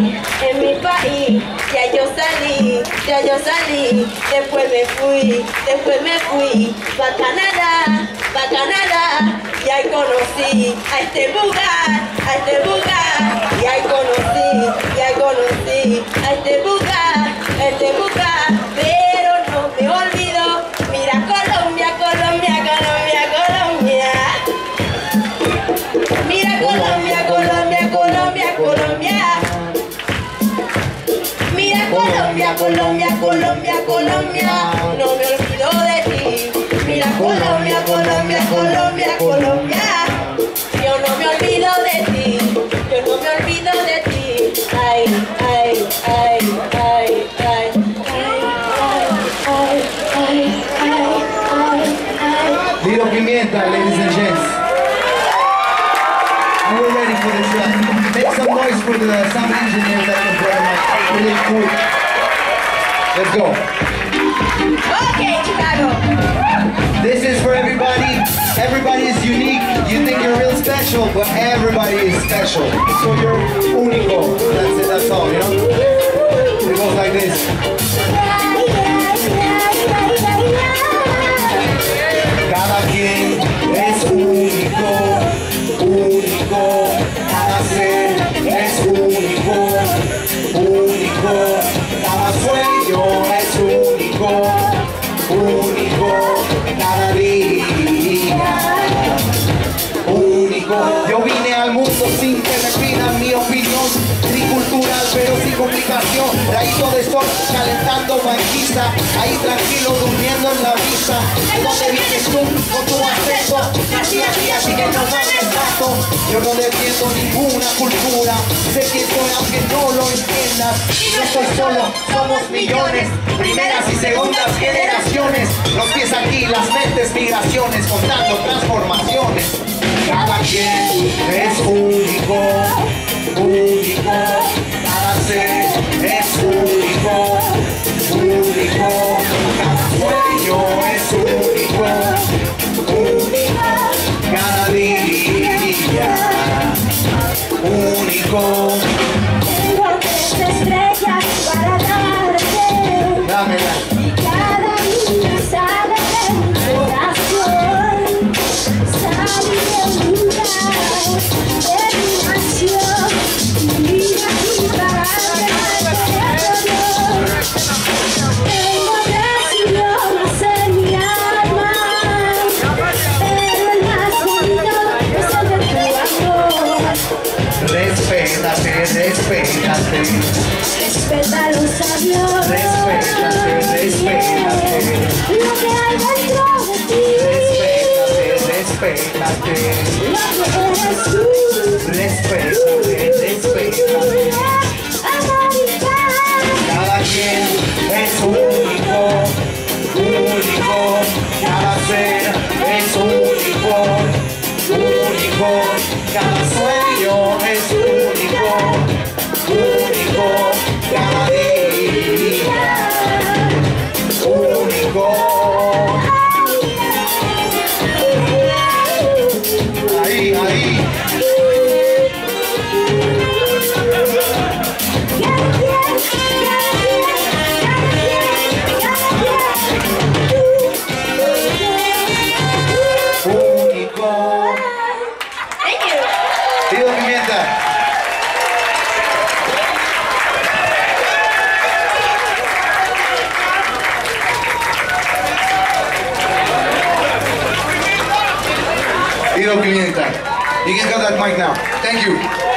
en mi país, ya yo salí, después me fui pa' Canadá, y ahí conocí a este lugar, y ahí conocí a este lugar, pero no me olvido, mira Colombia, mira Colombia, mira Colombia, no me olvido de ti, mira Colombia, yo no me olvido de ti, ay, Lilo Pimienta, ladies and gents. And we're ready for the track. Make some noise for the sound engineers that can play my really cool. Let's go. Okay, Chicago. This is for everybody. Everybody is unique. You think you're real special, but everybody is special. So you're único. That's it, that's all, you know? It goes like this. Cada quien es único, cada ser es único, cada sueño es único, cada día, único. Yo vine al mundo sin que me pidan mi opinión, tricultural pero sin complicación, raíz de sol, calentando banquisa, ahí tranquilo durmiendo en la vista. ¿De dónde vienes tú con tu acceso? Así que no hagas caso. Yo no defiendo ninguna cultura, sé quién soy aunque no lo entiendas. No estoy solo, somos millones, primeras y segundas generaciones. Los pies aquí, las mentes migraciones, contando transformaciones. Cada quien es único, cada ser es único, cada sueño es único, cada día, único. Tengo 3 estrellas para darte. Dámela. Y cada día sale de mi corazón, sale de un lugar de mi nación. Mira aquí para tengo 3 idiomas en mi alma, pero el más bonito es el de tu amor. Respétate. Respeta a los sabios. Respétate. Lo que hay dentro de ti. Respétate. Lo que eres tú. Respétate. América. Cada quien es único, cada ser es único, cada sueño es único, cada día, único. Ahí. Lilo Pimienta. Lilo Pimienta. You can cut that mic now. Thank you.